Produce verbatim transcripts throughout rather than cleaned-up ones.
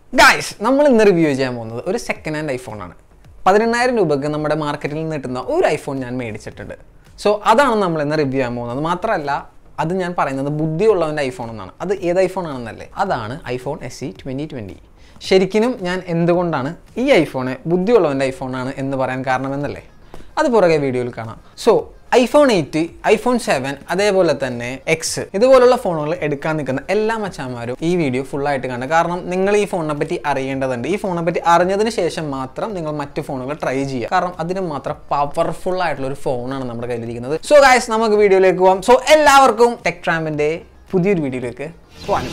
Guys, നമ്മൾ ഇന്ന് review ചെയ്യാൻ പോകുന്നത് ഒരു സെക്കൻഡ് ഹാൻഡ് ഐഫോൺ ആണ്. പതിനെണ്ണായിരം രൂപയ്ക്ക് നമ്മുടെ മാർക്കറ്റിൽ നിന്ന് കിട്ടുന്ന ഒരു ഐഫോൺ ഞാൻ മേടിച്ചിട്ടുണ്ട്. സോ അതാണ് നമ്മൾ ഇന്ന് റിവ്യൂ ചെയ്യാൻ പോകുന്നത്. മാത്രമല്ല അത് ഞാൻ പറയുന്നത് ബുദ്ധിയുള്ളവൻ്റെ ഐഫോൺ എന്നാണ്. അത് ഏത് ഐഫോൺ ആണെന്നല്ലേ? അതാണ് iPhone S E twenty twenty. ശരിക്കും ഞാൻ എന്തുകൊണ്ടാണ് ഈ ഐഫോണ് ബുദ്ധിയുള്ളവൻ്റെ ഐഫോണാണ് എന്ന് പറയാൻ കാരണമെന്നല്ലേ? അത് പുറകെ വീഡിയോയിൽ കാണാം. So iPhone eight, iPhone seven, അതേപോലെ തന്നെ എക്സ് ഇതുപോലുള്ള ഫോണുകൾ എടുക്കാൻ നിൽക്കുന്ന എല്ലാ മച്ചാന്മാരും ഈ വീഡിയോ ഫുള്ളായിട്ട് കാണുക. കാരണം നിങ്ങൾ ഈ ഫോണിനെ പറ്റി അറിയേണ്ടതുണ്ട്. ഈ ഫോണിനെ പറ്റി അറിഞ്ഞതിന് ശേഷം മാത്രം നിങ്ങൾ മറ്റു ഫോണുകൾ ട്രൈ ചെയ്യുക. കാരണം അതിന് മാത്രം പവർഫുൾ ആയിട്ടുള്ള ഒരു ഫോണാണ് നമ്മുടെ കയ്യിലിരിക്കുന്നത്. സോ ഗൈസ്, നമുക്ക് വീഡിയോയിലേക്ക് പോകാം. സോ എല്ലാവർക്കും ടെക് ട്രാമ്പിൻ്റെ പുതിയൊരു വീഡിയോയിലേക്ക് പോകാൻ.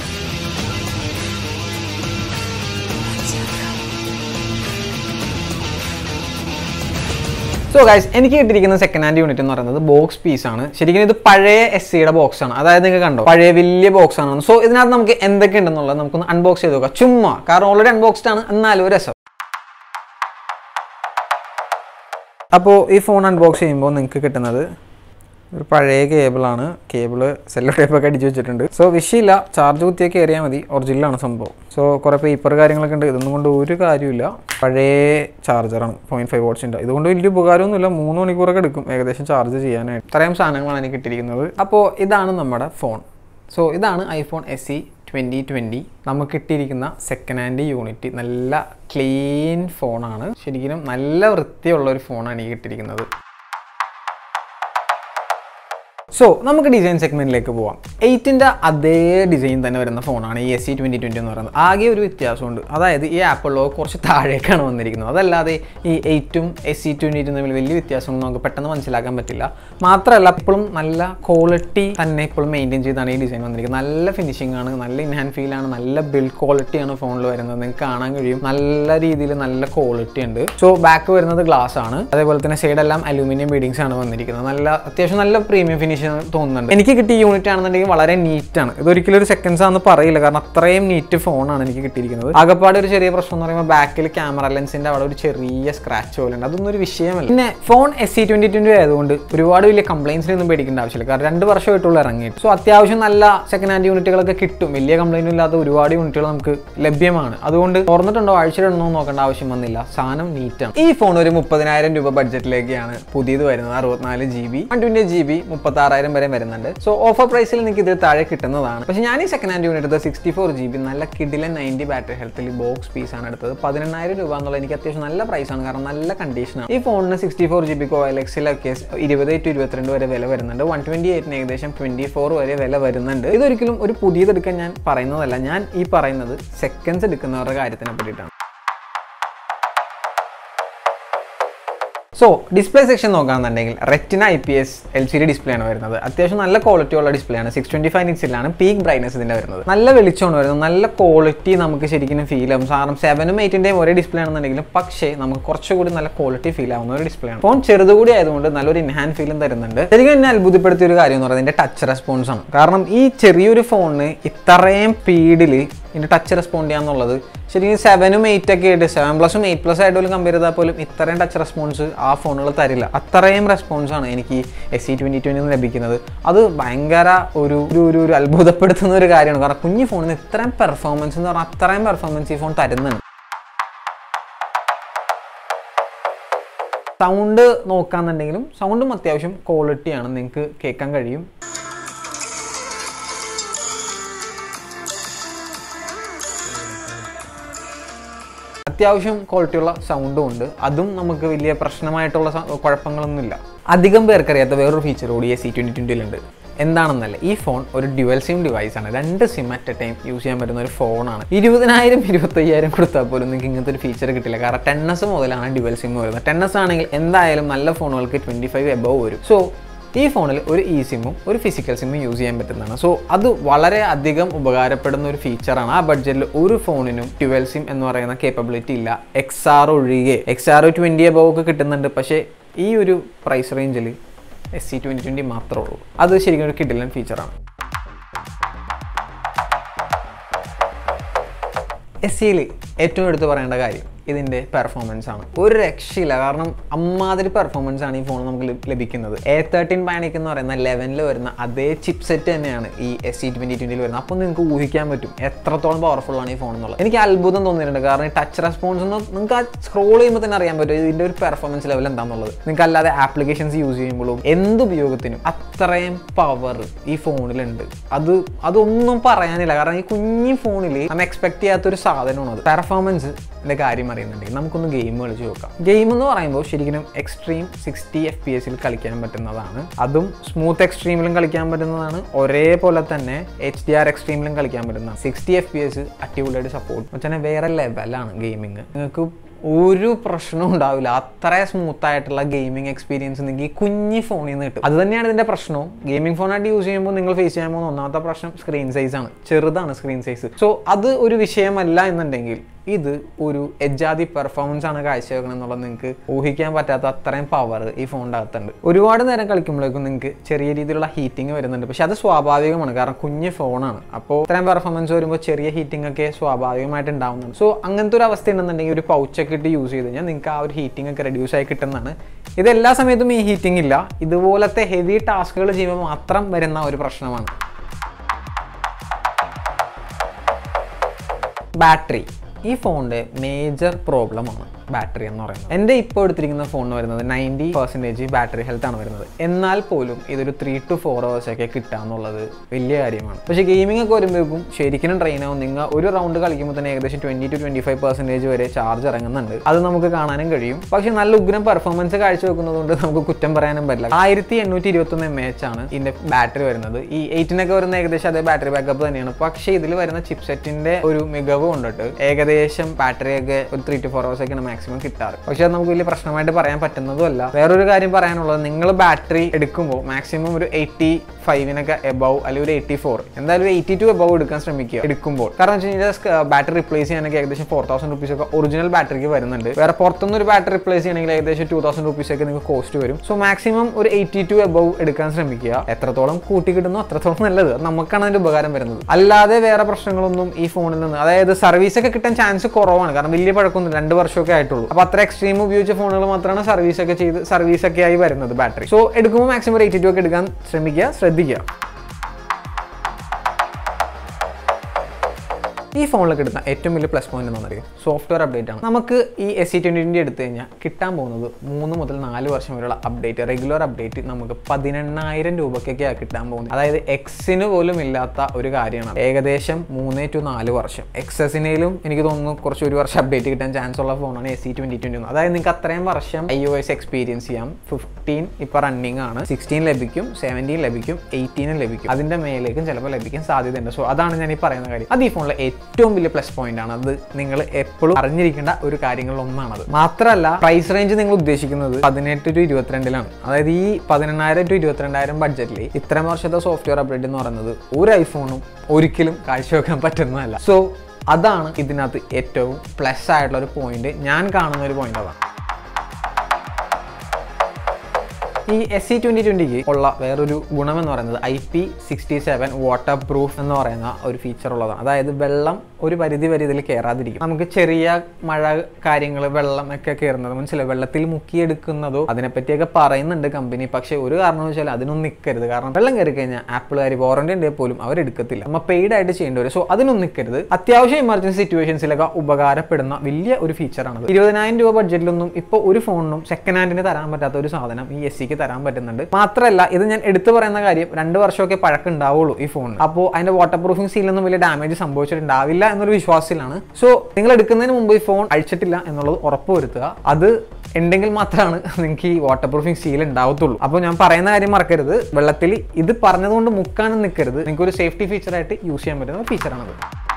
സോ ഗൈസ്, എനിക്ക് കിട്ടിയിരിക്കുന്ന സെക്കൻഡ് ഹാൻഡ് യൂണിറ്റ് എന്ന് പറയുന്നത് ബോക്സ് പീസാണ്. ശരിക്കും ഇത് പഴയ എസ് സിയുടെ ബോക്സ് ആണ്. അതായത് നിങ്ങൾ കണ്ടോ, പഴയ വലിയ ബോക്സ് ആണ്. സോ ഇതിനകത്ത് നമുക്ക് എന്തൊക്കെ ഉണ്ടെന്നുള്ളത് നമുക്കൊന്ന് അൺബോക്സ് ചെയ്ത് നോക്കാം. ചുമ്മാ, കാരണം ഓൾറെഡി അൺബോക്സ്ഡ് ആണ്, എന്നാലും രസം. അപ്പോൾ ഈ ഫോൺ അൺബോക്സ് ചെയ്യുമ്പോൾ നിങ്ങൾക്ക് കിട്ടുന്നത് ഒരു പഴയ കേബിളാണ്. കേബിള് സെല്ലോ ടൈപ്പൊക്കെ അടിച്ച് വെച്ചിട്ടുണ്ട്. സോ വിഷയമില്ല, ചാർജ് കുത്തിയൊക്കെ കയറിയാൽ മതി. ഒറിജിനലാണ് സംഭവം. സോ കുറേ പേപ്പർ കാര്യങ്ങളൊക്കെ ഉണ്ട്. ഇതൊന്നും കൊണ്ട് ഒരു കാര്യമില്ല. പഴയ ചാർജറാണ്, പോയിന്റ് ഫൈവ് വാട്ട്സിൻ്റെ. ഇതുകൊണ്ട് വലിയ ഉപകാരമൊന്നുമില്ല. മൂന്ന് മണിക്കൂറൊക്കെ എടുക്കും ഏകദേശം ചാർജ് ചെയ്യാനായിട്ട്. ഇത്രയും സാധനങ്ങളാണ് എനിക്ക് കിട്ടിയിരിക്കുന്നത്. അപ്പോൾ ഇതാണ് നമ്മുടെ ഫോൺ. സോ ഇതാണ് iPhone S E twenty twenty. നമുക്ക് കിട്ടിയിരിക്കുന്ന സെക്കൻഡ് ഹാൻഡ് യൂണിറ്റ്. നല്ല ക്ലീൻ ഫോണാണ്. ശരിക്കും നല്ല വൃത്തിയുള്ള ഒരു ഫോണാണ് എനിക്ക് കിട്ടിയിരിക്കുന്നത്. സോ നമുക്ക് ഡിസൈൻ സെഗ്മെന്റിലേക്ക് പോവാം. എയ്റ്റിൻ്റെ അതേ ഡിസൈൻ തന്നെ വരുന്ന ഫോണാണ് ഈ എസ് ഇ ട്വൻറ്റി ട്വൻറ്റി എന്ന് പറയുന്നത്. ആകെ ഒരു വ്യത്യാസമുണ്ട്. അതായത് ഈ ആപ്പിളോ കുറച്ച് താഴേക്കാണ് വന്നിരിക്കുന്നത്. അതല്ലാതെ ഈ എയ്റ്റും എസ് ഇ ട്വൻറ്റി തമ്മിൽ വലിയ വ്യത്യാസമൊന്നും നമുക്ക് പെട്ടെന്ന് മനസ്സിലാക്കാൻ പറ്റില്ല. മാത്രമല്ല ഇപ്പോഴും നല്ല ക്വാളിറ്റി തന്നെ ഇപ്പോഴും മെയിൻറ്റെയിൻ ചെയ്താണ് ഈ ഡിസൈൻ വന്നിരിക്കുന്നത്. നല്ല ഫിനിഷിംഗ് ആണ്, നല്ല ഇൻഹാൻഡ് ഫീലാണ്, നല്ല ബിൽഡ് ക്വാളിറ്റിയാണ് ഫോണിൽ വരുന്നത്. നിങ്ങൾക്ക് കാണാൻ കഴിയും നല്ല രീതിയിൽ നല്ല ക്വാളിറ്റി ഉണ്ട്. സോ ബാക്ക് വരുന്നത് ഗ്ലാസ് ആണ്. അതേപോലെ തന്നെ സൈഡെല്ലാം അലൂമിനിയം ബീഡിങ്സ് ആണ് വന്നിരിക്കുന്നത്. നല്ല അത്യാവശ്യം നല്ല പ്രീമിയം ഫിനിഷ് തോന്നുന്നുണ്ട്. എനിക്ക് കിട്ടിയ യൂണിറ്റ് ആണെന്നുണ്ടെങ്കിൽ വളരെ നീറ്റാണ്. ഇതൊരിക്കലും ഒരു സെക്കൻഡ്സ് ആണെന്ന് പറയില്ല, കാരണം അത്രയും നീറ്റ് ഫോണാണ് എനിക്ക് കിട്ടിയിരിക്കുന്നത്. ആകപ്പാട് ഒരു ചെറിയ പ്രശ്നം എന്ന് പറയുമ്പോൾ ബാക്കിൽ ക്യാമറ ലെൻസിന്റെ അവിടെ ഒരു ചെറിയ സ്ക്രാച്ച് പോലെ ഉണ്ട്. അതൊന്നും ഒരു വിഷയമല്ല. പിന്നെ phone S E twenty twenty ആയതുകൊണ്ട് ഒരുപാട് വലിയ കംപ്ലൈൻസിനൊന്നും പേടിക്കേണ്ട ആവശ്യമില്ല. കാരണം രണ്ട് വർഷമായിട്ടുള്ള ഇറങ്ങിയിട്ട്. സോ അത്യാവശ്യം നല്ല സെക്കൻഡ് ഹാൻഡ് യൂണിറ്റുകളൊക്കെ കിട്ടും. വലിയ കംപ്ലൈൻറ്റും ഇല്ലാത്ത ഒരുപാട് യൂണിറ്റുകൾ നമുക്ക് ലഭ്യമാണ്. അതുകൊണ്ട് തുറന്നിട്ടുണ്ടോ ആഴ്ചയിലുണ്ടോ നോക്കേണ്ട ആവശ്യം വന്നില്ല. സാധനം നീറ്റാണ്. ഈ ഫോൺ ഒരു മുപ്പതിനായിരം രൂപ ബഡ്ജറ്റിലേക്കാണ് പുതിയത് വരുന്നത്. അറുപത്തിനാല് G B one twenty G B മുപ്പത്തി ആറായിരം വരെ വരുന്നുണ്ട്. സോ ഓഫർ പ്രൈസിൽ നിങ്ങൾക്ക് ഇത് താഴെ കിട്ടുന്നതാണ്. പക്ഷേ ഞാൻ ഈ സെക്കൻഡ് ഹാൻഡ് യൂണിറ്റ് എടുത്തത് സിക്സ്റ്റി ഫോർ ജി ബി നല്ല കിഡിലൻ നയൻറ്റി ബാറ്ററി ഹെൽത്തിൽ ബോക്സ് പീസാണ് എടുത്തത്. പതിനെണ്ണായിരം രൂപ എന്നുള്ള എനിക്ക് അത്യാവശ്യം നല്ല പ്രൈസാണ്, കാരണം നല്ല കണ്ടീഷനാണ്. ഈ ഫോണിന് sixty four G B O L എക്സിലൊക്കെ ഇരുപത് ടു ഇരുപത്തിരണ്ട് വരെ വില വരുന്നുണ്ട്. വൺ ട്വന്റി എയ്റ്റിന് ഏകദേശം ട്വന്റി ഫോർ വരെ വില വരുന്നുണ്ട്. ഇതൊരിക്കലും ഒരു പുതിയതെടുക്കാൻ ഞാൻ പറയുന്നതല്ല. ഞാൻ ഈ പറയുന്നത് സെക്കൻഡ്സ് എടുക്കുന്നവരുടെ കാര്യത്തിനെ പറ്റിയിട്ടാണ്. സോ ഡിസ്പ്ലേ സെക്ഷൻ നോക്കുകയാണെന്നുണ്ടെങ്കിൽ retina I P S L C D display ആണ് വരുന്നത്. അത്യാവശ്യം നല്ല ക്വാളിറ്റി ഉള്ള ഡിസ്പ്ലേ ആണ്. സിക്സ് ട്വന്റി ഫൈവ് ഇഞ്ചിലാണ് പീക്ക് ബ്രൈറ്റ്നസ് ഇതിൻ്റെ വരുന്നത്. നല്ല വെളിച്ചമാണ് വരുന്നത്. നല്ല ക്വാളിറ്റി നമുക്ക് ശരിക്കും ഫീൽ ആവും. കാരണം സെവനും എയ്റ്റിൻ്റെയും ഒരേ ഡിസ്പ്ലേ ആണെന്നുണ്ടെങ്കിലും പക്ഷേ നമുക്ക് കുറച്ചുകൂടി നല്ല ക്വാളിറ്റി ഫീൽ ആവുന്ന ഒരു ഡിസ്പ്ലേ ആണ്. ഫോൺ ചെറുതുകൂടി ആയതുകൊണ്ട് നല്ലൊരു ഇൻഹാൻഡ് ഫീലും തരുന്നുണ്ട്. ശരിക്കും എന്നെ അത്ഭുതപ്പെടുത്തിയ ഒരു കാര്യം എന്ന് പറയുന്നത് ഇതിൻ്റെ ടച്ച് റെസ്പോൺസ് ആണ്. കാരണം ഈ ചെറിയൊരു ഫോണിന് ഇത്രയും സ്പീഡിൽ ഇതിൻ്റെ ടച്ച് റെസ്പോണ്ട് ചെയ്യാന്നുള്ളത് ശരിക്കും സെവനും എയ്റ്റ് ഒക്കെ ആയിട്ട് സെവൻ പ്ലസും എയ്റ്റ് പ്ലസ് ആയിട്ട് പോലും കമ്പയർ ചെയ്താൽ പോലും ഇത്രയും ടച്ച് റെസ്പോൺസ് ആ ഫോണുകൾ തരില്ല. അത്രയും റെസ്പോൺസാണ് എനിക്ക് എസ് ഇ ട്വൻറ്റി ട്വൻറ്റി ലഭിക്കുന്നത്. അത് ഭയങ്കര ഒരു ഒരു ഒരു അത്ഭുതപ്പെടുത്തുന്ന ഒരു കാര്യമാണ്. കാരണം കുഞ്ഞു ഫോണിന് ഇത്രയും പെർഫോമൻസ് എന്ന് പറഞ്ഞാൽ അത്രയും പെർഫോമൻസ് ഈ ഫോൺ തരുന്നുണ്ട്. സൗണ്ട് നോക്കാന്നുണ്ടെങ്കിലും സൗണ്ടും അത്യാവശ്യം ക്വാളിറ്റിയാണ്, നിങ്ങൾക്ക് കേൾക്കാൻ കഴിയും. അത്യാവശ്യം ക്വാളിറ്റിയുള്ള സൗണ്ടും ഉണ്ട്. അതും നമുക്ക് വലിയ പ്രശ്നമായിട്ടുള്ള കുഴപ്പങ്ങളൊന്നുമില്ല. അധികം പേർക്കറിയാത്ത വേറൊരു ഫീച്ചർ കൂടി എസ് ഇ ട്വൻറ്റി ട്വൻറ്റിയിലുണ്ട്. എന്താണെന്നല്ല, ഈ ഫോൺ ഒരു ഡ്യുവൽ സിം ഡിവൈസാണ്. രണ്ട് SIM at a time use ചെയ്യാൻ പറ്റുന്ന ഒരു ഫോണാണ്. ഇരുപതിനായിരം ഇരുപത്തയ്യായിരം കൊടുത്താൽ പോലും നിങ്ങൾക്ക് ഇങ്ങനത്തെ ഒരു ഫീച്ചർ കിട്ടില്ല. കാരണം ടെൻ എസ് മുതലാണ് ഡ്യുവൽ സിം വരുന്നത്. ടെൻ എസ് ആണെങ്കിൽ എന്തായാലും നല്ല ഫോണുകൾക്ക് ട്വൻറ്റി ഫൈവ് എബവ് വരും. സോ ഈ ഫോണിൽ ഒരു ഇ സിമ്മും ഒരു ഫിസിക്കൽ സിമ്മും യൂസ് ചെയ്യാൻ പറ്റുന്നതാണ്. സോ അത് വളരെ അധികം ഉപകാരപ്പെടുന്ന ഒരു ഫീച്ചറാണ്. ആ ബഡ്ജറ്റിൽ ഒരു ഫോണിനും ട്വൽവ് സിം എന്ന് പറയുന്ന കേപ്പബിലിറ്റി ഇല്ല. എക്സ് ആർ ഒഴികെ. എക്സ് ആർ ട്വൻറ്റി എബവ് ഒക്കെ കിട്ടുന്നുണ്ട്. പക്ഷേ ഈ ഒരു പ്രൈസ് റേഞ്ചിൽ എസ് ഇ ട്വൻറ്റി ട്വൻറ്റി മാത്രമേ ഉള്ളൂ. അത് ശരിക്കും ഒരു കിഡിലൻ ഫീച്ചറാണ്. എസ് സിയിൽ ഏറ്റവും എടുത്ത് പറയേണ്ട കാര്യം ഇതിൻ്റെ പെർഫോമൻസ് ആണ്. ഒരു രക്ഷയില്ല. കാരണം അമ്മാതിരി പെർഫോമൻസ് ആണ് ഈ ഫോൺ നമുക്ക് ലഭിക്കുന്നത്. എ തേർട്ടീൻ ബയോണിക് എന്ന് പറയുന്ന ലെവനിൽ വരുന്ന അതേ ചിപ്പ് സെറ്റ് തന്നെയാണ് ഈ എസ് സി ട്വന്റി ട്വന്റിയിൽ വരുന്നത്. അപ്പോൾ നിങ്ങൾക്ക് ഊഹിക്കാൻ പറ്റും എത്രത്തോളം പവർഫുൾ ആണ് ഈ ഫോൺ എന്നുള്ളത്. എനിക്ക് അത്ഭുതം തോന്നിയിട്ടുണ്ട്. കാരണം ഈ ടച്ച് റെസ്പോൺസ് ഒന്നും നിങ്ങൾക്ക് ആ സ്ക്രോൾ ചെയ്യുമ്പോൾ തന്നെ അറിയാൻ പറ്റും ഇതിൻ്റെ ഒരു പെർഫോമൻസ് ലെവൽ എന്താണെന്നുള്ളത്. നിങ്ങൾക്ക് അല്ലാതെ ആപ്ലിക്കേഷൻസ് യൂസ് ചെയ്യുമ്പോഴും എന്തുപയോഗത്തിനും അത്രയും പവർ ഈ ഫോണിലുണ്ട്. അത് അതൊന്നും പറയാനില്ല. കാരണം ഈ കുഞ്ഞി ഫോണിൽ നമ്മൾ എക്സ്പെക്ട് ചെയ്യാത്തൊരു സാധനമാണ് അത്. പെർഫോമൻസ് കാര്യം അറിയുന്നുണ്ടെങ്കിൽ നമുക്കൊന്ന് ഗെയിം കളിച്ച് നോക്കാം. ഗെയിം എന്ന് പറയുമ്പോൾ ശരിക്കും എക്സ്ട്രീം സിക്സ്റ്റി എഫ് പി എസിൽ കളിക്കാൻ പറ്റുന്നതാണ്. അതും സ്മൂത്ത് എക്സ്ട്രീമിലും കളിക്കാൻ പറ്റുന്നതാണ്. ഒരേപോലെ തന്നെ എച്ച് ഡി ആർ എക്സ്ട്രീമിലും കളിക്കാൻ പറ്റുന്നതാണ്. സിക്സ്റ്റി എഫ് പി എസ് അടിപൊളിയായിട്ട് സപ്പോർട്ട് വെച്ചാൽ വേറെ ലെവലാണ് ഗെയിമിങ്. നിങ്ങൾക്ക് ഒരു പ്രശ്നവും ഉണ്ടാവില്ല. അത്ര സ്മൂത്ത് ആയിട്ടുള്ള ഗെയിമിംഗ് എക്സ്പീരിയൻസ് നിങ്ങൾക്ക് ഈ കുഞ്ഞി ഫോണിൽ നിന്ന് കിട്ടും. അത് തന്നെയാണ് ഇതിന്റെ പ്രശ്നവും. ഗെയിമിംഗ് ഫോണായിട്ട് യൂസ് ചെയ്യുമ്പോൾ നിങ്ങൾ ഫേസ് ചെയ്യാൻ പോകുന്ന ഒന്നാമത്തെ പ്രശ്നം സ്ക്രീൻ സൈസ് ആണ്. ചെറുതാണ് സ്ക്രീൻ സൈസ്. സോ അത് ഒരു വിഷയമല്ല എന്നുണ്ടെങ്കിൽ ഇത് ഒരു എജ്ജാതി പെർഫോമൻസ് ആണ് കാഴ്ചവെക്കണം എന്നുള്ളത് നിങ്ങൾക്ക് ഊഹിക്കാൻ പറ്റാത്ത അത്രയും പവർ ഈ ഫോണിൻ്റെ അകത്തുണ്ട്. ഒരുപാട് നേരം കളിക്കുമ്പോഴേക്കും നിങ്ങൾക്ക് ചെറിയ രീതിയിലുള്ള ഹീറ്റിംഗ് വരുന്നുണ്ട്. പക്ഷെ അത് സ്വാഭാവികമാണ്. കാരണം കുഞ്ഞ് ഫോണാണ്. അപ്പോൾ ഇത്രയും പെർഫോമൻസ് വരുമ്പോൾ ചെറിയ ഹീറ്റിംഗ് ഒക്കെ സ്വാഭാവികമായിട്ട് ഉണ്ടാവുന്നുണ്ട്. സോ അങ്ങനത്തെ ഒരു അവസ്ഥ ഉണ്ടെന്നുണ്ടെങ്കിൽ ഒരു പൗച്ചൊക്കെ ഇട്ട് യൂസ് ചെയ്ത് കഴിഞ്ഞാൽ നിങ്ങൾക്ക് ആ ഒരു ഹീറ്റിംഗ് ഒക്കെ റെഡ്യൂസ് ആയി കിട്ടുന്നതാണ്. ഇത് എല്ലാ സമയത്തും ഈ ഹീറ്റിംഗ് ഇല്ല. ഇതുപോലത്തെ ഹെവി ടാസ്കുകൾ ചെയ്യുമ്പോൾ മാത്രം വരുന്ന ഒരു പ്രശ്നമാണ്. ബാറ്ററി ഈ ഫോണിൻ്റെ മേജർ പ്രോബ്ലമാണ് ബാറ്ററി എന്ന് പറയുന്നത്. എൻ്റെ ഇപ്പോൾ എടുത്തിരിക്കുന്ന ഫോണിന് വരുന്നത് നയൻറ്റി പെർസെൻറ്റേജ് ബാറ്ററി ഹെൽത്ത് ആണ് വരുന്നത്. എന്നാൽ പോലും ഇതൊരു ത്രീ ടു ഫോർ അവേഴ്സ് ഒക്കെ കിട്ടുക എന്നുള്ളത് വലിയ കാര്യമാണ്. പക്ഷേ ഗെയിമിംഗ് ഒക്കെ വരുമ്പോഴേക്കും ശരിക്കും ട്രെയിൻ ആവും. നിങ്ങൾ ഒരു റൗണ്ട് കളിക്കുമ്പോൾ തന്നെ ഏകദേശം twenty to twenty five percentage വരെ ചാർജ് ഇറങ്ങുന്നുണ്ട്. അത് നമുക്ക് കാണാനും കഴിയും. പക്ഷേ നല്ല ഉഗ്രം പെർഫോമൻസ് കാഴ്ചവെക്കുന്നത് കൊണ്ട് നമുക്ക് കുറ്റം പറയാനും പറ്റില്ല. ആയിരത്തി എണ്ണൂറ്റി ഇരുപത്തൊന്ന് എം എച്ച് ആണ് ഇതിൻ്റെ ബാറ്ററി വരുന്നത്. ഈ എയ്റ്റിനൊക്കെ വരുന്ന ഏകദേശം അതേ ബാറ്ററി ബാക്കപ്പ് തന്നെയാണ്. പക്ഷേ ഇതിൽ വരുന്ന ചിപ്പ് സെറ്റിൻ്റെ ഒരു മികവ് കൊണ്ടിട്ട് ഏകദേശം ബാറ്ററിയൊക്കെ ഒരു ത്രീ ടു ഫോർ അവേഴ്സ് ഒക്കെയാണ് മാക്സിമം കിട്ടാറ്. പക്ഷെ അത് നമുക്ക് വലിയ പ്രശ്നമായിട്ട് പറയാൻ പറ്റുന്നതുമല്ല. വേറൊരു കാര്യം പറയാനുള്ളത്, നിങ്ങൾ ബാറ്ററി എടുക്കുമ്പോൾ മാക്സിമം ഒരു എയ്റ്റി ഫൈവിനൊക്കെ എബവ് അല്ലെങ്കിൽ ഒരു എയ്റ്റി ഫോർ എന്തായാലും ഒരു എയ്റ്റി ടു എബവ് എടുക്കാൻ ശ്രമിക്കുക എടുക്കുമ്പോൾ. കാരണം വെച്ച് കഴിഞ്ഞാൽ ബാറ്ററി റിപ്ലേസ് ചെയ്യാനൊക്കെ ഏകദേശം ഫോർ തൗസൻഡ് റുപ്പീസ് ഒക്കെ ഒറിജിനൽ ബാറ്ററിക്ക് വരുന്നുണ്ട്. വേറെ പുറത്തുനിന്ന് ഒരു ബാറ്ററി റിപ്ലേസ് ചെയ്യണമെങ്കിൽ ഏകദേശം ടു തൗസൻഡ് റുപ്പീസ് ഒക്കെ നിങ്ങൾക്ക് കോസ്റ്റ് വരും. സോ മാക്സിമം ഒരു എയ്റ്റി ടു എബവ് എടുക്കാൻ ശ്രമിക്കുക. എത്രത്തോളം കൂട്ടി കിട്ടുന്നു അത്രത്തോളം നല്ലത്. നമുക്കാണ് അതിന്റെ ഉപകാരം വരുന്നത്. അല്ലാതെ വേറെ പ്രശ്നങ്ങളൊന്നും ഈ ഫോണിൽ നിന്ന്, അതായത് സർവീസ് ഒക്കെ കിട്ടാൻ ചാൻസ് കുറവാണ്. കാരണം വലിയ പഴക്കമൊന്നും രണ്ട് വർഷമൊക്കെ ആയിട്ടുള്ളൂ. അപ്പോൾ അത്ര എക്സ്ട്രീം ഉപയോഗിച്ച ഫോണുകൾ മാത്രമാണ് സർവീസ് ഒക്കെ ചെയ്ത് സർവീസ് ഒക്കെ ആയി വരുന്നത് ബാറ്ററി. സോ എടുക്കുമ്പോൾ മാക്സിമം എയ്റ്റി ടു ഒക്കെ എടുക്കാൻ ശ്രമിക്കുക, ശ്രദ്ധിക്കുക. ഈ ഫോണിൽ കിട്ടുന്ന ഏറ്റവും വലിയ പ്ലസ് പോയിന്റ് എന്താണെന്ന് അറിയാം, സോഫ്റ്റ്വെയർ അപ്ഡേറ്റ് ആണ്. നമുക്ക് ഈ എസ് സി ട്വന്റി ട്വന്റി എടുത്തു കഴിഞ്ഞാൽ കിട്ടാൻ പോകുന്നത് മൂന്ന് മുതൽ നാല് വർഷം വരെയുള്ള അപ്ഡേറ്റ്, റെഗുലർ അപ്ഡേറ്റ് നമുക്ക് പതിനെണ്ണായിരം രൂപയ്ക്കൊക്കെയാണ് കിട്ടാൻ പോകുന്നത്. അതായത് എക്സിന് പോലും ഇല്ലാത്ത ഒരു കാര്യമാണ്. ഏകദേശം മൂന്ന് ടു നാല് വർഷം. എക്സസിനേലും എനിക്ക് തോന്നുന്നു കുറച്ച് ഒരു വർഷം അപ്ഡേറ്റ് കിട്ടാൻ ചാൻസ് ഉള്ള ഫോണാണ് എസ് സി ട്വന്റി ട്വന്റി. അതായത് നിങ്ങൾക്ക് അത്രയും വർഷം ഐ ഒ എസ് എക്സ്പീരിയൻസ് ചെയ്യാം. ഫിഫ്റ്റീൻ ഇപ്പൊ റണ്ണിങ് ആണ്, സിക്സ്റ്റീൻ ലഭിക്കും, സെവൻറ്റീൻ ലഭിക്കും, എയ്റ്റീനും ലഭിക്കും, അതിന്റെ മേലേക്കും ചിലപ്പോൾ ലഭിക്കാൻ സാധ്യതയുണ്ട്. സോ അതാണ് ഞാൻ ഈ പറയുന്ന കാര്യം. അത് ഈ ഫോണിലെ ഏറ്റവും വലിയ പ്ലസ് പോയിന്റ് ആണ്. അത് നിങ്ങൾ എപ്പോഴും അറിഞ്ഞിരിക്കേണ്ട ഒരു കാര്യങ്ങളിൽ ഒന്നാണത്. മാത്രമല്ല പ്രൈസ് റേഞ്ച് നിങ്ങൾ ഉദ്ദേശിക്കുന്നത് പതിനെട്ട് ടു ഇരുപത്തിരണ്ടിലാണ്. അതായത് ഈ പതിനെണ്ണായിരം ടു ഇരുപത്തിരണ്ടായിരം ബഡ്ജറ്റിൽ ഇത്രയും വർഷത്തെ സോഫ്റ്റ്വെയർ അപ്ഡേറ്റ് എന്ന് പറയുന്നത് ഒരു ഐഫോണും ഒരിക്കലും കാഴ്ചവെക്കാൻ പറ്റുന്നതല്ല. സോ അതാണ് ഇതിനകത്ത് ഏറ്റവും പ്ലസ് ആയിട്ടുള്ള ഒരു പോയിന്റ്, ഞാൻ കാണുന്ന ഒരു പോയിന്റ് അതാണ്. ഈ എസ് സി ട്വന്റി ട്വന്റിക്ക് ഉള്ള വേറൊരു ഗുണം എന്ന് പറയുന്നത് I P sixty seven water proof എന്ന് പറയുന്ന ഒരു ഫീച്ചർ ഉള്ളതാണ്. അതായത് വെള്ളം ഒരു പരിധി വരെ ഇതിൽ കയറാതിരിക്കും. നമുക്ക് ചെറിയ മഴ കാര്യങ്ങൾ വെള്ളം ഒക്കെ കയറുന്നത് മനസ്സിലായി, വെള്ളത്തിൽ മുക്കിയെടുക്കുന്നതോ അതിനെപ്പറ്റിയൊക്കെ പറയുന്നുണ്ട് കമ്പനി. പക്ഷേ ഒരു കാരണവശാലും അതിനൊന്നും നിൽക്കരുത്. കാരണം വെള്ളം കയറി കഴിഞ്ഞാൽ ആപ്പിളുകാർ വാറണ്ടി ഉണ്ടെങ്കിൽ പോലും അവരെടുക്കത്തില്ല. നമ്മൾ പെയ്ഡ് ആയിട്ട് ചെയ്യേണ്ടി വരും. സോ അതിനൊന്നും നിൽക്കരുത്. അത്യാവശ്യം എമർജൻസി സിറ്റുവേഷൻസിലൊക്കെ ഉപകാരപ്പെടുന്ന വലിയ ഒരു ഫീച്ചറാണ്. ഇരുപതിനായിരം രൂപ ബഡ്ജറ്റിലൊന്നും ഇപ്പോൾ ഒരു ഫോണിനും സെക്കൻഡ് ഹാൻഡിന് തരാൻ പറ്റാത്ത ഒരു സാധനം ഈ എസ് സിക്ക് തരാൻ പറ്റുന്നുണ്ട്. മാത്രമല്ല ഇത് ഞാൻ എടുത്തു പറയുന്ന കാര്യം, രണ്ട് വർഷമൊക്കെ പഴക്കം ഉണ്ടാവുള്ളൂ ഈ ഫോണിന്. അപ്പോൾ അതിന്റെ വാട്ടർ പ്രൂഫിംഗ് സീലൊന്നും വലിയ ഡാമേജ് സംഭവിച്ചിട്ടുണ്ടാവില്ല എന്നൊരു വിശ്വാസത്തിലാണ്. സോ നിങ്ങൾ എടുക്കുന്നതിന് മുമ്പ് ഈ ഫോൺ അഴിച്ചിട്ടില്ല എന്നുള്ളത് ഉറപ്പുവരുത്തുക. അത് ഉണ്ടെങ്കിൽ മാത്രമാണ് നിങ്ങൾക്ക് ഈ വാട്ടർ പ്രൂഫിംഗ് സീൽ ഉണ്ടാവത്തുള്ളൂ. അപ്പോൾ ഞാൻ പറയുന്ന കാര്യം മറക്കരുത്. വെള്ളത്തിൽ ഇത് പറഞ്ഞതുകൊണ്ട് മുക്കാനും നിൽക്കരുത്. നിങ്ങൾക്ക് ഒരു സേഫ്റ്റി ഫീച്ചറായിട്ട് യൂസ് ചെയ്യാൻ പറ്റുന്ന ഫീച്ചറാണത്.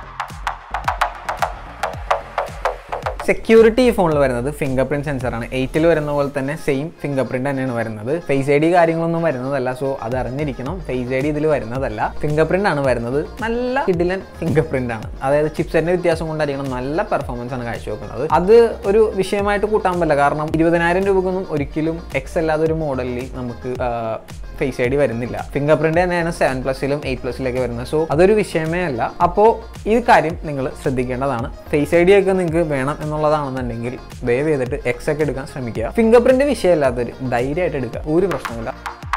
സെക്യൂരിറ്റി ഈ ഫോണിൽ വരുന്നത് ഫിംഗർ പ്രിന്റ് സെൻസറാണ്. എയ്റ്റിൽ വരുന്ന പോലെ തന്നെ സെയിം ഫിംഗർ പ്രിന്റ് തന്നെയാണ് വരുന്നത്. ഫേസ് ഐ ഡി കാര്യങ്ങളൊന്നും വരുന്നതല്ല. സോ അത് അറിഞ്ഞിരിക്കണം. ഫേസ് ഐ ഡി ഇതിൽ വരുന്നതല്ല, ഫിംഗർ പ്രിന്റ് ആണ് വരുന്നത്. നല്ല കിഡിലൻ ഫിംഗർ പ്രിന്റ് ആണ്. അതായത് ചിപ്സെറ്റിന്റെ വ്യത്യാസം കൊണ്ടായിരിക്കണം നല്ല പെർഫോമൻസ് ആണ് കാഴ്ചവെക്കുന്നത്. അത് ഒരു വിഷയമായിട്ട് കൂട്ടാൻ പറ്റില്ല. കാരണം ഇരുപതിനായിരം രൂപക്കൊന്നും ഒരിക്കലും എക്സ് അല്ലാതെ ഒരു മോഡലിൽ നമുക്ക് ഫേസ് ഐ ഡി വരുന്നില്ല. ഫിംഗർ പ്രിന്റ് തന്നെയാണ് സെവൻ പ്ലസിലും എയ്റ്റ് പ്ലസിലൊക്കെ വരുന്നത്. സോ അതൊരു വിഷയമേ അല്ല. അപ്പോൾ ഈ കാര്യം നിങ്ങൾ ശ്രദ്ധിക്കേണ്ടതാണ്. ഫേസ് ഐ ഡി ഒക്കെ നിങ്ങൾക്ക് വേണം എന്നുള്ളതാണെന്നുണ്ടെങ്കിൽ ദയവ് ചെയ്തിട്ട് എക്സ് ഒക്കെ എടുക്കാൻ ശ്രമിക്കുക. ഫിംഗർ പ്രിന്റ് വിഷയമല്ലാത്തൊരു ധൈര്യമായിട്ട് എടുക്കുക, ഒരു പ്രശ്നമില്ല.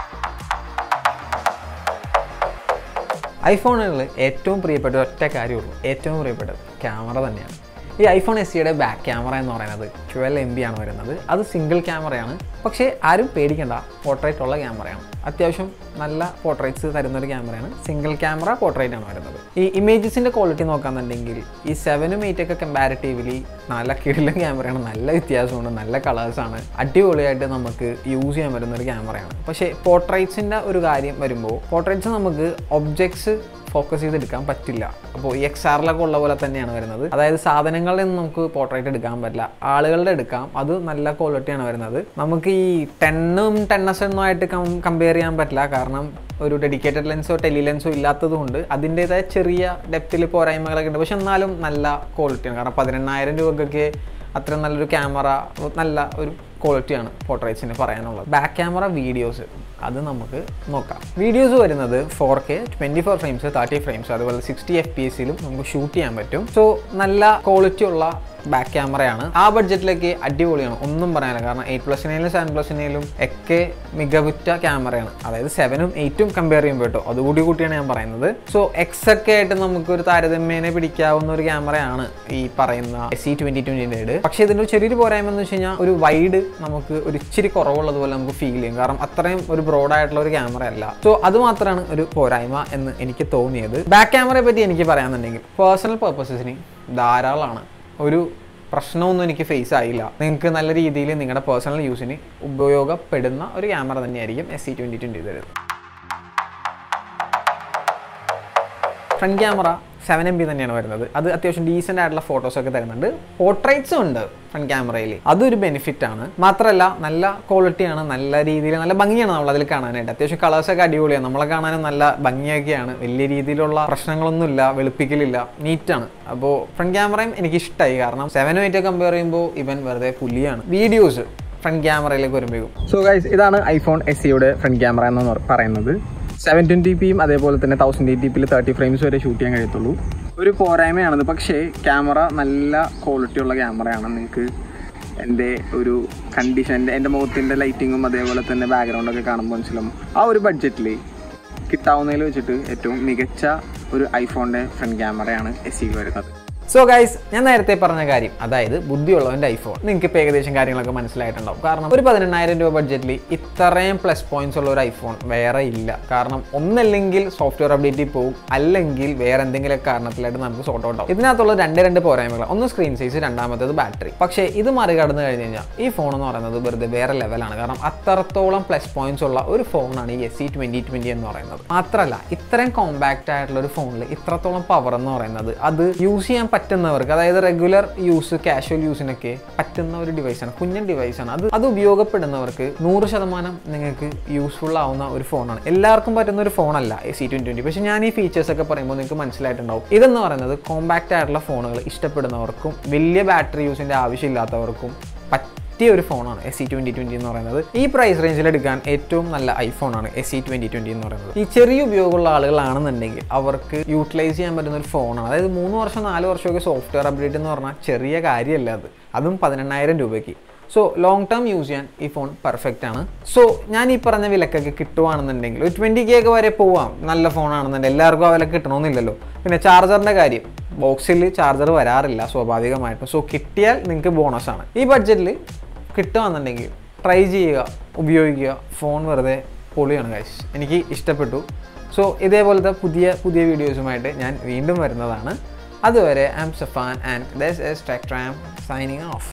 ഐഫോണുകളിൽ ഏറ്റവും പ്രിയപ്പെട്ട ഒറ്റ കാര്യമുള്ളൂ, ഏറ്റവും പ്രിയപ്പെട്ടത് ക്യാമറ തന്നെയാണ്. ഈ ഐഫോൺ എസ് സിയുടെ ബാക്ക് ക്യാമറ എന്ന് പറയുന്നത് ട്വൽവ് എം ബി ആണ് വരുന്നത്. അത് സിംഗിൾ ക്യാമറയാണ്. പക്ഷേ ആരും പേടിക്കേണ്ട, പോർട്രേറ്റ് ഉള്ള ക്യാമറയാണ്. അത്യാവശ്യം നല്ല പോർട്രേറ്റ്സ് തരുന്നൊരു ക്യാമറയാണ്. സിംഗിൾ ക്യാമറ പോർട്രേറ്റ് ആണ് വരുന്നത്. ഈ ഇമേജസിൻ്റെ ക്വാളിറ്റി നോക്കാന്നുണ്ടെങ്കിൽ ഈ സെവനും എയ്റ്റ് ഒക്കെ കമ്പാരിറ്റീവ്ലി നല്ല കിടിലൻ ക്യാമറയാണ്. നല്ല വ്യത്യാസമുണ്ട്, നല്ല കളേഴ്സാണ്, അടിപൊളിയായിട്ട് നമുക്ക് യൂസ് ചെയ്യാൻ പറ്റുന്നൊരു ക്യാമറയാണ്. പക്ഷേ പോർട്രേറ്റ്സിൻ്റെ ഒരു കാര്യം വരുമ്പോൾ പോർട്രേറ്റ്സ് നമുക്ക് ഒബ്ജക്ട്സ് ഫോക്കസ് ചെയ്തെടുക്കാൻ പറ്റില്ല. അപ്പോൾ ഈ എക്സ് ആറിലൊക്കെ ഉള്ള പോലെ തന്നെയാണ് വരുന്നത്. അതായത് സാധനങ്ങളുടെ ഒന്നും നമുക്ക് പോർട്രേറ്റ് എടുക്കാൻ പറ്റില്ല, ആളുകളുടെ എടുക്കാം. അത് നല്ല ക്വാളിറ്റിയാണ് വരുന്നത്. നമുക്ക് ഈ ടെണ്ണും ടെൻ എസ് ഒന്നും ആയിട്ട് കമ്പയർ ചെയ്യാൻ പറ്റില്ല. കാരണം ഒരു ഡെഡിക്കേറ്റഡ് ലെൻസോ ടെലി ലെൻസോ ഇല്ലാത്തത് കൊണ്ട് അതിൻ്റേതായ ചെറിയ ഡെപ്തിൽ പോരായ്മകളൊക്കെ ഉണ്ട്. പക്ഷെ എന്നാലും നല്ല ക്വാളിറ്റിയാണ്. കാരണം പതിനെണ്ണായിരം രൂപക്കൊക്കെ അത്ര നല്ലൊരു ക്യാമറ, നല്ല ഒരു ക്വാളിറ്റിയാണ് പോർട്രേറ്റ്സിന് പറയാനുള്ളത്. ബാക്ക് ക്യാമറ വീഡിയോസ് അത് നമുക്ക് നോക്കാം. വീഡിയോസ് വരുന്നത് four K twenty four frames thirty frames അതുപോലെ സിക്സ്റ്റി എഫ് പി എസിലും നമുക്ക് ഷൂട്ട് ചെയ്യാൻ പറ്റും. സോ നല്ല ക്വാളിറ്റി ഉള്ള ബാക്ക് ക്യാമറയാണ്. ആ ബഡ്ജറ്റിലേക്ക് അടിപൊളിയാണ്, ഒന്നും പറയാനില്ല. കാരണം എയ്റ്റ് പ്ലസിനേലും സെവൻ പ്ലസിനേലും ഒക്കെ മികവുറ്റ ക്യാമറയാണ്. അതായത് സെവനും എയ്റ്റും കമ്പയർ ചെയ്യുമ്പോൾ കേട്ടോ, അതുകൂടി കൂട്ടിയാണ് ഞാൻ പറയുന്നത്. സോ എക്സ് ഒക്കെ ആയിട്ട് നമുക്കൊരു താരതമ്യേനെ പിടിക്കാവുന്ന ഒരു ക്യാമറയാണ് ഈ പറയുന്ന എസ് സി ട്വന്റി ട്വന്റിയുടെ. പക്ഷേ ഇതിൻ്റെ ചെറിയൊരു പോരായ്മ എന്ന് വെച്ച് കഴിഞ്ഞാൽ ഒരു വൈഡ് നമുക്ക് ഒരു ഇച്ചിരി കുറവുള്ളതുപോലെ നമുക്ക് ഫീൽ ചെയ്യും. കാരണം അത്രയും ഒരു ബ്രോഡായിട്ടുള്ള ഒരു ക്യാമറ അല്ല. സോ അത് മാത്രമാണ് ഒരു പോരായ്മ എന്ന് എനിക്ക് തോന്നിയത്. ബാക്ക് ക്യാമറയെ പറ്റി എനിക്ക് പറയാന്നുണ്ടെങ്കിൽ പേഴ്സണൽ പർപ്പസസിന് ധാരാളമാണ്. ഒരു പ്രശ്നമൊന്നും എനിക്ക് ഫേസ് ആയില്ല. നിങ്ങൾക്ക് നല്ല രീതിയിൽ നിങ്ങളുടെ പേഴ്സണൽ യൂസിന് ഉപയോഗപ്പെടുന്ന ഒരു ക്യാമറ തന്നെയായിരിക്കും എസ് സി ട്വന്റി ട്വന്റി തരുന്നത്. Front camera seven M B തന്നെയാണ് വരുന്നത്. അത് അത്യാവശ്യം ഡീസൻ്റ് ആയിട്ടുള്ള ഫോട്ടോസൊക്കെ തരുന്നുണ്ട്. പോർട്രേറ്റ്സും ഉണ്ട് ഫ്രണ്ട് ക്യാമറയിൽ, അതൊരു ബെനിഫിറ്റ് ആണ്. മാത്രമല്ല നല്ല ക്വാളിറ്റിയാണ്, നല്ല രീതിയിൽ നല്ല ഭംഗിയാണ് നമ്മളതിൽ കാണാനായിട്ട്. അത്യാവശ്യം കളേഴ്സൊക്കെ അടിപൊളിയാണ്, നമ്മളെ കാണാനും നല്ല ഭംഗിയൊക്കെയാണ്. വലിയ രീതിയിലുള്ള പ്രശ്നങ്ങളൊന്നുമില്ല, വെളുപ്പിക്കലില്ല, നീറ്റാണ്. അപ്പോൾ ഫ്രണ്ട് ക്യാമറയും എനിക്ക് ഇഷ്ടമായി. കാരണം സെവനും എയ്റ്റ് കമ്പയർ ചെയ്യുമ്പോൾ ഇവൻ വെറുതെ പുലിയാണ്. വീഡിയോസ് ഫ്രണ്ട് ക്യാമറയിലേക്ക് വരുമ്പോഴും. സോ ഗൈസ്, ഇതാണ് ഐഫോൺ എസ് സിയുടെ ഫ്രണ്ട് ക്യാമറ എന്ന് പറയുന്നത്. സെവൻ ട്വൻറ്റി പിയും അതേപോലെ തന്നെ തൗസൻഡ് എയ്റ്റി പിയിൽ തേർട്ടി ഫ്രെയിംസ് വരെ ഷൂട്ട് ചെയ്യാൻ കഴിയത്തുള്ളൂ. ഒരു പോരായ്മയാണത്. പക്ഷേ ക്യാമറ നല്ല ക്വാളിറ്റി ഉള്ള ക്യാമറയാണ്. നിങ്ങൾക്ക് എൻ്റെ ഒരു കണ്ടീഷൻ, എൻ്റെ എൻ്റെ മുഖത്തിൻ്റെ ലൈറ്റിങ്ങും അതേപോലെ തന്നെ ബാക്ക്ഗ്രൗണ്ടൊക്കെ കാണുമ്പോൾ മനസ്സിലാവും ആ ഒരു ബഡ്ജറ്റിൽ കിട്ടാവുന്നതിൽ വെച്ചിട്ട് ഏറ്റവും മികച്ച ഒരു ഐഫോണിൻ്റെ ഫ്രണ്ട് ക്യാമറയാണ് എസ് സിയിൽ വരുന്നത്. സോ ഗൈസ്, ഞാൻ നേരത്തെ പറഞ്ഞ കാര്യം, അതായത് ബുദ്ധിയുള്ളവൻ്റെ ഐഫോൺ, നിങ്ങൾക്ക് ഇപ്പോൾ ഏകദേശം കാര്യങ്ങളൊക്കെ മനസ്സിലായിട്ടുണ്ടാവും. കാരണം ഒരു പതിനെണ്ണായിരം രൂപ ബഡ്ജറ്റിൽ ഇത്രയും പ്ലസ് പോയിന്റ്സ് ഉള്ള ഒരു ഐഫോൺ വേറെ ഇല്ല. കാരണം ഒന്നല്ലെങ്കിൽ സോഫ്റ്റ്വെയർ അപ്ഡേറ്റിൽ പോകും, അല്ലെങ്കിൽ വേറെ എന്തെങ്കിലും കാരണത്തിലായിട്ട് നമുക്ക് സോർട്ട് ഔട്ട് ആവും. ഇതിനകത്തുള്ള രണ്ട് രണ്ട് പോരായ്മകൾ, ഒന്ന് സ്ക്രീൻ സൈസ്, രണ്ടാമത്തേത് ബാറ്ററി. പക്ഷേ ഇത് മറികടന്ന് കഴിഞ്ഞ് കഴിഞ്ഞാൽ ഈ ഫോൺ എന്ന് പറയുന്നത് വെറുതെ വേറെ ലെവലാണ്. കാരണം അത്രത്തോളം പ്ലസ് പോയിന്റ്സ് ഉള്ള ഒരു ഫോണാണ് ഈ എസ് സി ട്വന്റി ട്വന്റി എന്ന് പറയുന്നത്. മാത്രമല്ല ഇത്രയും കോമ്പാക്റ്റ് ആയിട്ടുള്ള ഒരു ഫോണിൽ ഇത്രത്തോളം പവർ എന്ന് പറയുന്നത് അത് യൂസ് ചെയ്യാൻ പറ്റുന്നവർക്ക്, അതായത് റെഗുലർ യൂസ്, കാഷ്വൽ യൂസിനൊക്കെ പറ്റുന്ന ഒരു ഡിവൈസാണ്, കുഞ്ഞൻ ഡിവൈസാണ്. അത് അത് ഉപയോഗപ്പെടുന്നവർക്ക് നൂറ് ശതമാനം നിങ്ങൾക്ക് യൂസ്ഫുൾ ആവുന്ന ഒരു ഫോണാണ്. എല്ലാവർക്കും പറ്റുന്ന ഒരു ഫോണല്ല എസ് സി ട്വന്റി ട്വന്റി. പക്ഷേ ഞാൻ ഈ ഫീച്ചേഴ്സ് ഒക്കെ പറയുമ്പോൾ നിങ്ങൾക്ക് മനസ്സിലായിട്ടുണ്ടാവും. ഇതെന്ന് പറയുന്നത് കോമ്പാക്റ്റ് ആയിട്ടുള്ള ഫോണുകൾ ഇഷ്ടപ്പെടുന്നവർക്കും വലിയ ബാറ്ററി യൂസിൻ്റെ ആവശ്യമില്ലാത്തവർക്കും പറ്റിയ ഒരു ഫോണാണ് എസ് സി ട്വന്റി ട്വന്റി എന്ന് പറയുന്നത്. ഈ പ്രൈസ് റേഞ്ചിൽ എടുക്കാൻ ഏറ്റവും നല്ല ഐഫോണാണ് എസ് സി ട്വന്റി ട്വന്റി എന്ന് പറയുന്നത്. ഈ ചെറിയ ഉപയോഗമുള്ള ആളുകളാണെന്നുണ്ടെങ്കിൽ അവർക്ക് യൂട്ടിലൈസ് ചെയ്യാൻ പറ്റുന്ന ഒരു ഫോണാണ്. അതായത് മൂന്ന് വർഷം നാല് വർഷമൊക്കെ സോഫ്റ്റ്വെയർ അപ്ഡേറ്റ് എന്ന് പറഞ്ഞാൽ ചെറിയ കാര്യമല്ല അത്, അതും പതിനെണ്ണായിരം രൂപയ്ക്ക്. സോ ലോങ് ടേം യൂസ് ചെയ്യാൻ ഈ ഫോൺ പെർഫെക്റ്റ് ആണ്. സോ ഞാൻ ഈ പറഞ്ഞ വിലക്കൊക്കെ കിട്ടുവാണെന്നുണ്ടെങ്കിൽ ഒരു ട്വൻറ്റി കെ ഒക്കെ വരെ പോവാം. നല്ല ഫോണാണെന്നുണ്ടെങ്കിൽ എല്ലാവർക്കും ആ വില കിട്ടണമെന്നില്ലല്ലോ. പിന്നെ ചാർജറിൻ്റെ കാര്യം, ബോക്സിൽ ചാർജർ വരാറില്ല സ്വാഭാവികമായിട്ടും. സോ കിട്ടിയാൽ നിങ്ങൾക്ക് ബോണസാണ്. ഈ ബഡ്ജറ്റിൽ കിട്ടുകയാണെന്നുണ്ടെങ്കിൽ ട്രൈ ചെയ്യുക, ഉപയോഗിക്കുക. ഫോൺ വെറുതെ പൊളിയാണ് ഗൈസ്, എനിക്ക് ഇഷ്ടപ്പെട്ടു. സോ ഇതേപോലത്തെ പുതിയ പുതിയ വീഡിയോസുമായിട്ട് ഞാൻ വീണ്ടും വരുന്നതാണ്. അതുവരെ I am Safan and this is tech tram signing of.